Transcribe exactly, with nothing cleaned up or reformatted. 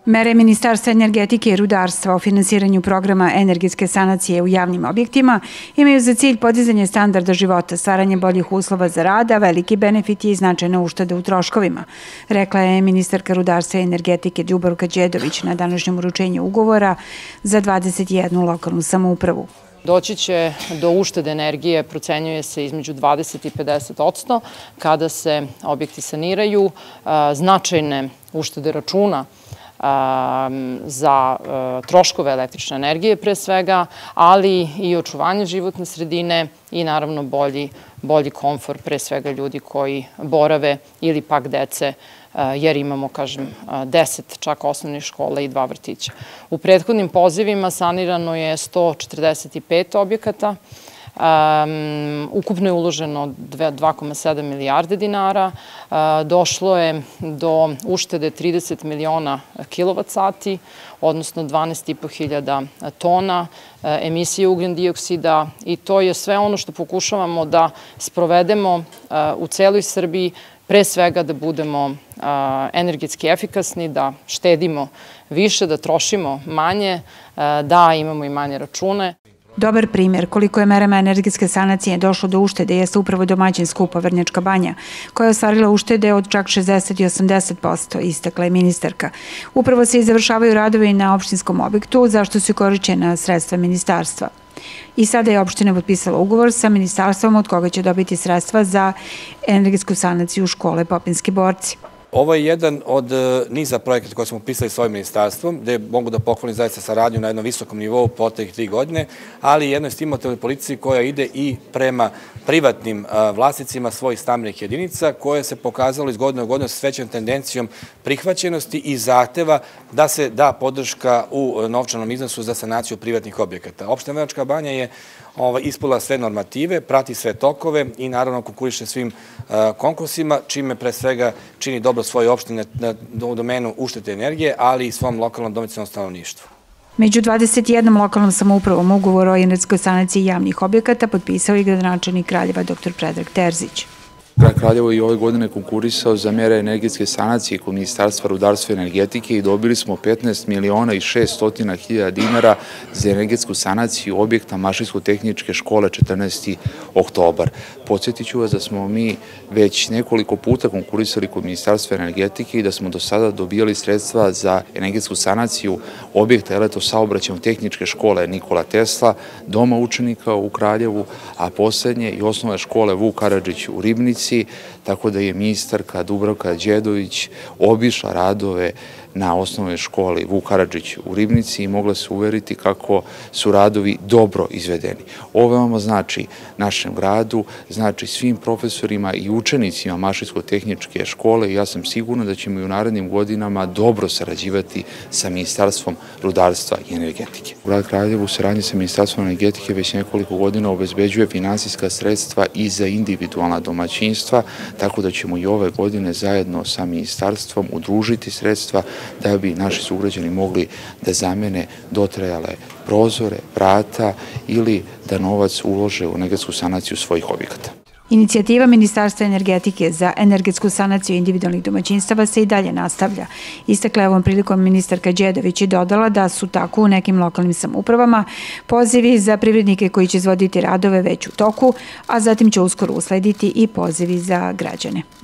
Mere Ministarstva energetike i rudarstva o finansiranju programa energetske sanacije u javnim objektima imaju za cilj podizanje standarda života, stvaranje boljih uslova za rad, a veliki benefit je i značajna ušteda u troškovima, rekla je ministarka rudarstva i energetike Dubravka Đedović na današnjem uručenju ugovora za dvadeset jednu lokalnu samoupravu. Doći će do uštede energije, procenjuje se između dvadeset i pedeset posto kada se objekti saniraju, značajne uštede računa za troškove električne energije pre svega, ali i očuvanje životne sredine i naravno bolji, bolji komfor pre svega ljudi koji borave ili pak dece, jer imamo, kažem, deset čak osnovnih škola i dva vrtića. U prethodnim pozivima sanirano je sto četrdeset pet objekata, Um, ukupno je uloženo dva zarez sedam milijarde dinara, uh, došlo je do uštede trideset miliona kilovat sati, odnosno dvanaest i po hiljada tona uh, emisije ugljen dioksida i to je sve ono što pokušavamo da sprovedemo uh, u celoj Srbiji, pre svega da budemo uh, energetski efikasni, da štedimo više, da trošimo manje, uh, da imamo i manje račune. Dobar primjer koliko je merama energetske sanacije došlo do uštede jeste upravo domaćin skupa Vrnjačka Banja, koja je ostvarila uštede od čak šezdeset i osamdeset posto, istakla je ministarka. Upravo se i završavaju radovi na opštinskom objektu, zašto su korišćena sredstva ministarstva. I sada je opština potpisala ugovor sa ministarstvom od koga će dobiti sredstva za energetsku sanaciju škole Popinski borci. Ovo je jedan od niza projekata koje smo upisali s ovim ministarstvom, gde mogu da pohvalim zaista saradnju na jednom visokom nivou proteklih tri godine, ali i jednoj stimulativnoj politici koja ide i prema privatnim vlasnicima svojih stambenih jedinica, koje se pokazalo iz godine u godinu sa svećom tendencijom prihvaćenosti i zahteva da se da podrška u novčanom iznosu za sanaciju privatnih objekata. Opština Vrnjačka Banja je ispunila sve normative, prati sve tokove i naravno konkuriše svim konkursima, čime pre svega čini dobro svoje opštine u domenu uštede energije, ali i svom lokalnom domicilnom stanovništvu. Među dvadeset jednom lokalnom samoupravom ugovor o energetskoj sanaciji javnih objekata potpisao i gradonačelnik Kraljeva doktor Predrag Terzić. Grad Kraljevo je i ove godine konkurisao za mere energetske sanacije kod Ministarstva rudarstva i energetike i dobili smo petnaest miliona i šeststo hiljada dinara za energetsku sanaciju objekta Mašinsko-tehničke škole četrnaesti oktobar. Podsjetit ću vas da smo mi već nekoliko puta konkurisali kod Ministarstva energetike i da smo do sada dobijali sredstva za energetsku sanaciju objekta Elektro-saobraćajno-tehničke škole Nikola Tesla, Doma učenika u Kraljevu, a poslednje i osnovne škole Vuk Karadžić u Ribnici, tako da je ministarka Dubravka Đedović obišla radove na osnovnoj školi Vuk Karadžić u Ribnici i mogla se uveriti kako su radovi dobro izvedeni. Ovo veoma znači našem gradu, znači svim profesorima i učenicima Mašinsko-tehničke škole i ja sam sigurna da ćemo i u narednim godinama dobro sarađivati sa Ministarstvom rudarstva i energetike. Grad Kraljevo u saradnji sa Ministarstvom energetike već nekoliko godina obezbeđuje finansijska sredstva i za individualna domaćinstva, tako da ćemo i ove godine zajedno sa Ministarstvom udružiti sredstva da bi naši sugrađani mogli da zamene dotrajale prozore, vrata ili da novac ulože u energetsku sanaciju svojih objekata. Inicijativa Ministarstva energetike za energetsku sanaciju individualnih domaćinstava se i dalje nastavlja. Istakla je ovom prilikom ministarka Đedović i dodala da su tako u nekim lokalnim samoupravama pozivi za privrednike koji će izvoditi radove već u toku, a zatim će uskoro uslediti i pozivi za građane.